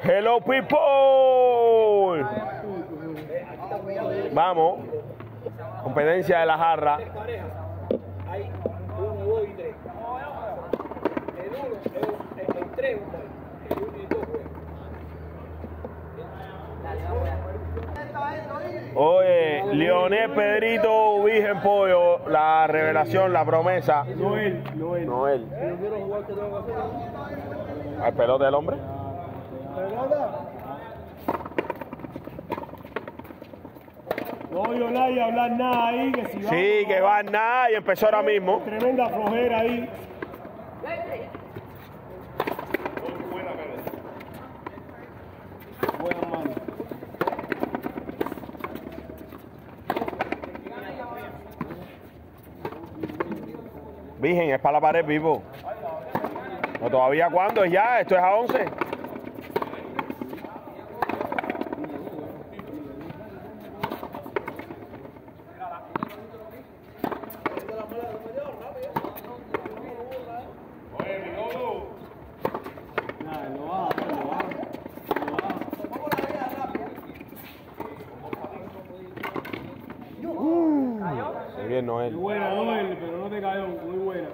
Hello people. Vamos. Competencia de la jarra. Hay 1, 2 y 3. El 3, el 1 y 2 juegan. Oye, Lionel Pedrito Virgen Pollo, la revelación, la promesa. Noel. Noel. Pero quiero jugar, ¿qué tengo que hacer? ¿Al pelote del hombre? ¿Pelota? No oye nadie hablar nada ahí, que si va. Sí, que va nada y empezó ahora mismo. Tremenda flojera ahí. Buena mano. Virgen, es para la pared, vivo. ¿O todavía cuándo? ¿Es ya? ¿Esto es a 11? Muy bien, Noel. Muy buena, Noel, pero no te cayó. Muy buena.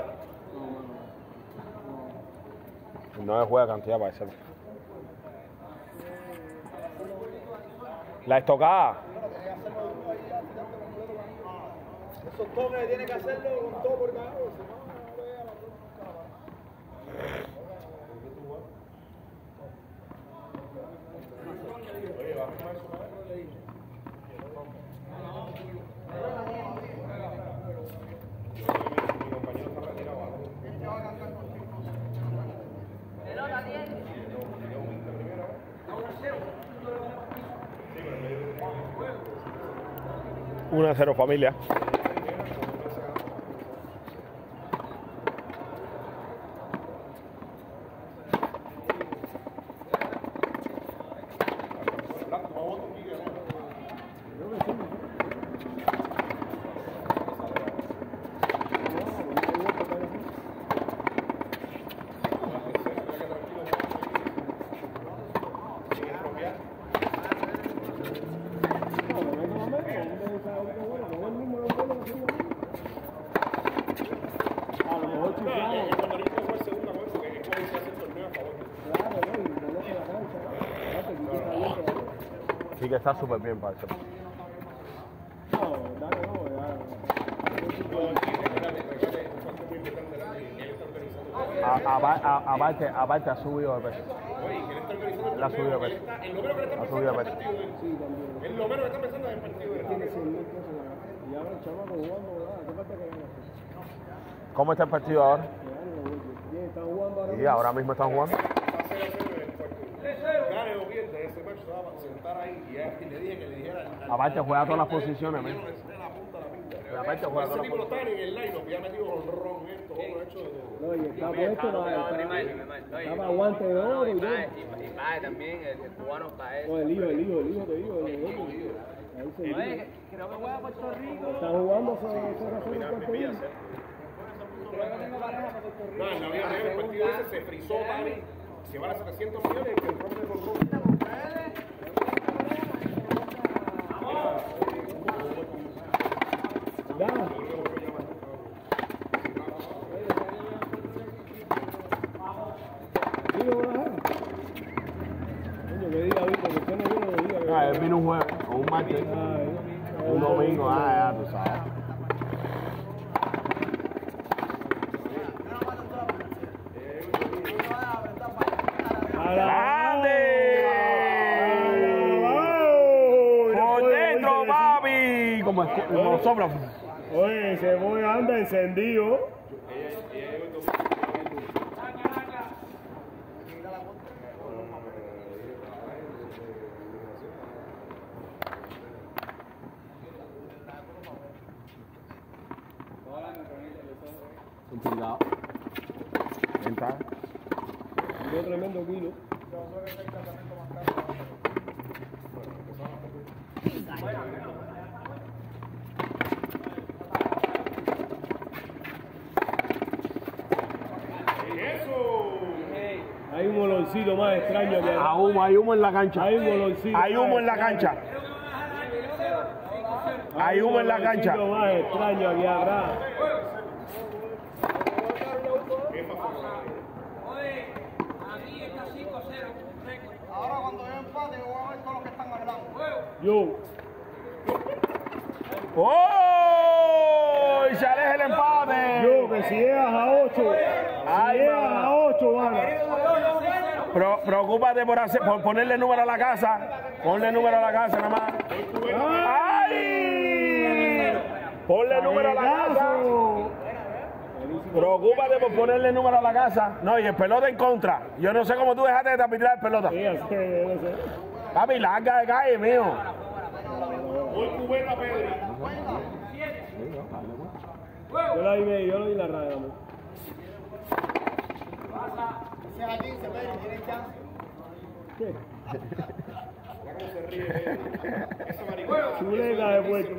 No juega cantidad para eso. La estocada. Esos toques tiene que hacerlo con todo por cada uno. Una a 0 familia. Sí que está súper bien para eso. Aparte ha subido de peso. Él ha subido de peso. Ha subido de peso. Es lo menos que está pensando en el partido. Y ahora el chamaco jugando, ¿verdad? ¿Qué falta que gane? ¿Cómo está el partido ahora? Están jugando ahora. Sí, ahora mismo están jugando. Gane o pierde, ese macho se va a sentar ahí y le dije que le dijera. Aparte juega todas las posiciones, ¿ves? Aparte juega Ese todas tipo las lo está en el line-up, ya metido honrón, esto, lo ha hecho de todo. No, y está puesto para aguante de oro y todo. Y Pae también, el cubano Pae. O el hijo te digo. Oye, creo que juega Puerto Rico. Está jugando ese Puerto Rico. No, en la vida real el partido ese se frizó, Tani. Se van a 700 millones que el propio con Él vino un jueves o un martes, un domingo, ya tú sabes. ¡Grande! ¡Por dentro, papi! Como sopla. Oye, ese boy anda encendido. Cuidado. Entra. Dio tremendo kilo. Hay un olorcito más más extraño que Hay humo en la cancha. hay un olorcito Hay humo más en la extraño. cancha. Hay humo en la cancha. olorcito más extraño aquí atrás. Ahora cuando yo empate, yo voy a ver todos los que están hablando. Yo, ¡Oh! Y se aleja el empate. yo, que si llegas a 8, Ay, si llegas mamá. a 8, gana. Preocúpate por ponerle número a la casa. Ponle número a la casa nada más. ¡Ay! Ponle número a la casa. Preocúpate por ponerle número a la casa. No, y el pelota en contra. Yo no sé cómo tú dejaste de tapitrar el pelota. Sí, así que no sé. Papi, larga de calle, mío. Hoy cubeta, Pedro. Yo la vi la raya, amor. Ese jardín se ve, tiene chance. ¿Qué? Mira cómo se ríe. Esa maricona. Chuleta de puerto.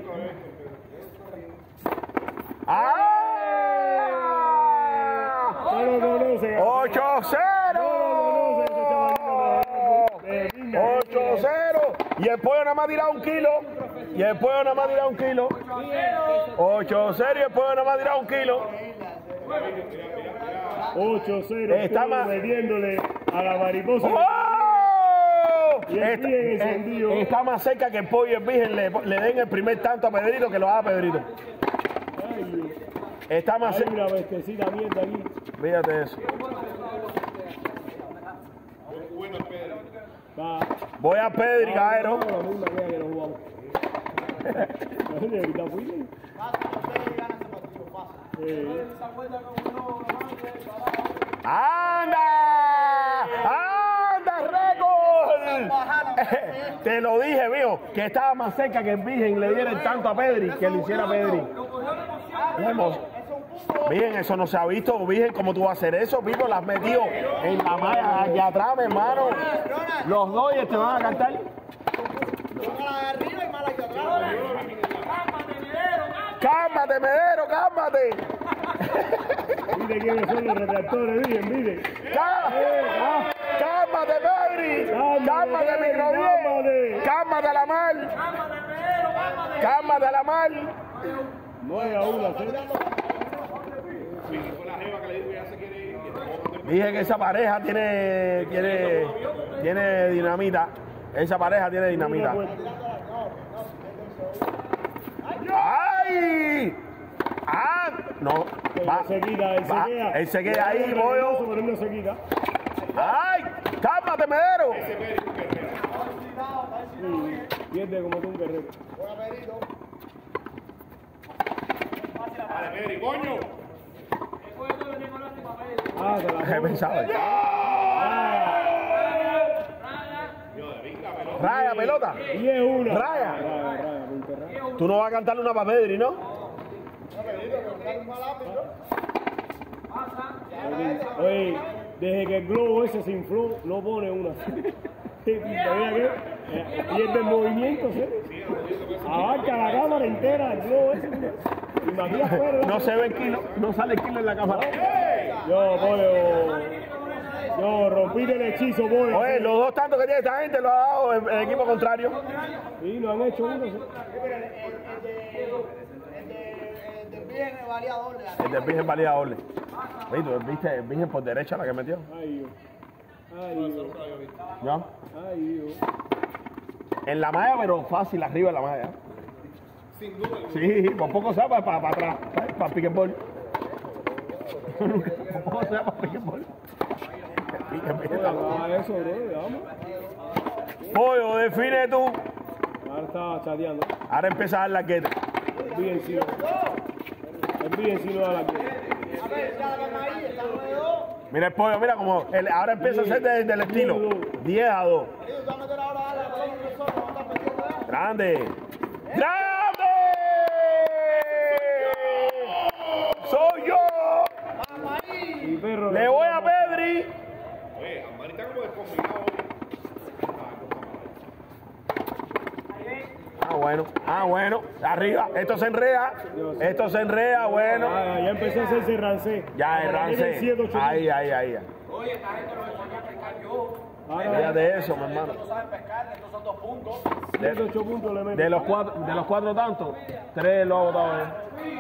¡Ah! No lo conoce. 8-0. 8-0. Y el pollo nada más ha tirado 1 kilo. 8-0 y el pollo nada más ha tirado 1 kilo. 8-0. Está más- metiéndole a la mariposa. ¡Oh! Y el Virgen encendido. Está más cerca que el pollo y el Virgen le den el primer tanto a Pedrito que lo haga Pedrito. Ay, Dios. Está más Hay cerca. una bestecita mierda aquí. Fíjate eso. Va. Voy a Pedri, Gaero. La misma que nos jugamos. Ahorita fuiste. ¡Anda! ¡Anda, récord! Te lo dije, viejo, que estaba más cerca que el Virgen le diera el tanto a Pedri, que lo hiciera Pedri. Virgen, eso no se ha visto, Virgen, ¿cómo tú vas a hacer eso? Vivo, las has metido en la malla aquí atrás, mi hermano. Los dos y te van a cantar. Mala de arriba y mala de atrás. ¡Cálmate, Medero, cálmate! Mire quiénes son los redactores, mire. ¡Cálmate, Pedri! ¡Cálmate, microbién! ¡Cálmate a la mal! ¡Cálmate a la mal! 9-1, ¿sí? Dije que esa pareja tiene dinamita. Esa pareja tiene dinamita. ¡Ay! ¡Ah! No. Va. Se quita, él se Va. queda. Él se queda ahí, pollo. Pero él no se quita. ¡Ay! ¡Cálmate, Medero! Sí, pierde como tú un guerrero. Dale, Pedri, coño. Ah, se la ¿Qué pensaba? Raya, pelota. 10-1. Raya. Raya, punto raya. Tú no vas a cantarle una para Pedri, ¿no? Oye, desde que el globo ese se infló, no pone una. ¿Sabía qué? Pierde el movimiento, ¿sí? Abarca la cámara entera, el globo ese. Imagina fuera. No se ve el kilo, no sale el kilo en la cámara. Yo, pollo. Yo, rompí el hechizo, pollo. Oye, los dos tantos que tiene esta gente lo ha dado el equipo contrario. Sí, lo han hecho uno. ¿Sí? El del Virgen valía doble. El del Virgen valía doble. Oye, ¿tú viste el Virgen por derecha la que metió? Ay, Dios. Ay, Dios. ¿No? Ay, Dios. En la malla, pero fácil, arriba de la malla. Sin duda. Sí, por poco se va para atrás, para pick and ball. Por poco se va para pick and ball. Oye, eso, bro, vamos. Pollo, define tú. Ahora está chateando. Ahora empieza a dar la queta. Bien, sí. El bien, sí, no da la que. A ver, ya la ven ahí, está 9-2. Mira el pollo, mira cómo ahora empieza a ser del estilo. 10-2. Tú vas a meter ahora a la pelota de solo, no estás metiendo ya. Grande. ¡Grande! ¡Soy yo! Y perro. Le voy a Pedri. Oye, Amari está como descombinado hoy. Ah, bueno. Arriba. Esto se enreda. Bueno. Ya empezó a hacerse rancé. Ya es Ahora Rance. tiene 7, 8. Ahí. Ah, Olvídate eso, mi hermano. 7, 8 puntos le meten. De los cuatro tantos, 3 lo ha botado él.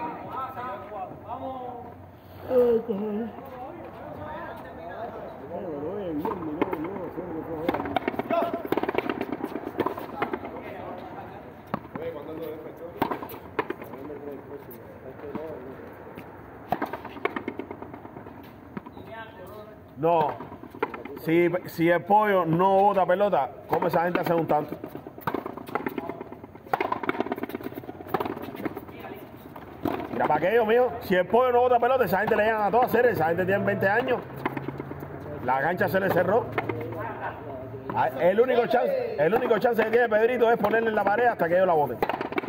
No, si el pollo no bota pelota, ¿cómo esa gente hace un tanto? Mira para aquello, mío. Si el pollo no bota pelota, esa gente le llegan a todas series. Esa gente tiene 20 años. La cancha se le cerró. El único chance que tiene Pedrito es ponerle en la pared hasta que ellos la boten.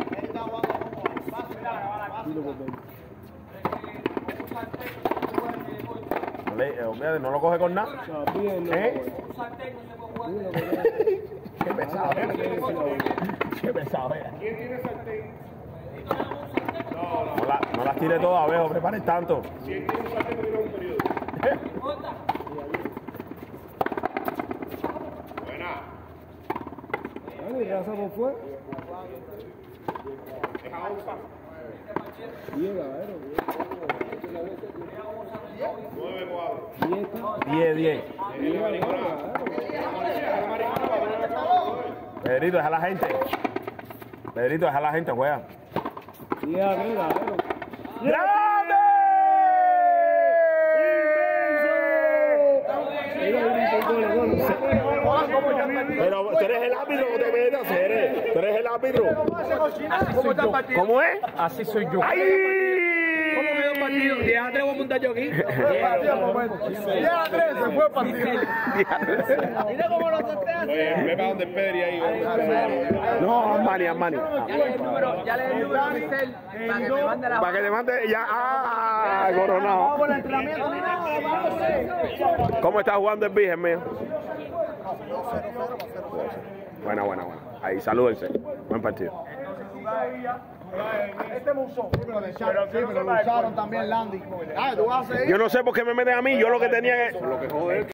No lo coge con nada. ¿Eh? Qué pesado. Qué pesado. ¿Quién tiene sartén? No las tire todas, viejo. Preparen tanto. ¿Quién tiene sartén tiene un periodo? Buena. ¿Y raza por fuera? Deja onza. Llega, ¿eh? 9 cuadros. 10. Pedrito, deja a la gente. Pedrito, deja a la gente, juega. ¡Grande! Pero tú eres el árbitro, no te metas, tú eres el árbitro. ¿Cómo es? Así soy yo. ¡Ay! ¿Cómo quedó el partido? 10 a 3 voy a montar yo aquí. 10 a 3 se fue el partido. Mira cómo lo sorteas. Oye, ve para donde Pedri ahí. No, Armani. Ya le di el número a Michelle para que me mande la. Para que te mande ya. ¡Ah! Coronado. ¿Cómo está jugando el Virgen, mío? Buena. Ahí, salúdense. Buen partido. Este me usó. Pero lo usaron también Landy. Yo no sé por qué me meten a mí. Yo lo que tenía que...